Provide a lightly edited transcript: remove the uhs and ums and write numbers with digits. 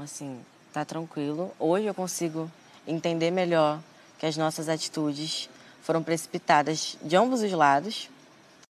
Assim, tá tranquilo. Hoje eu consigo entender melhor que as nossas atitudes foram precipitadas de ambos os lados.